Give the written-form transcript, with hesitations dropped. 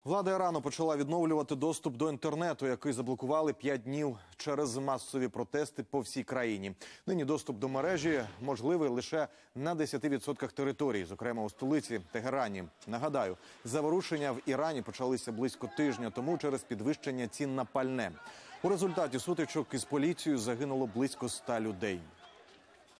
Влада Ірану почала відновлювати доступ до інтернету, який заблокували 5 днів через масові протести по всій країні. Нині доступ до мережі можливий лише на 10% території, зокрема у столиці Тегерані. Нагадаю, заворушення в Ірані почалися близько тижня тому через підвищення цін на пальне. У результаті сутичок із поліцією загинуло близько 100 людей.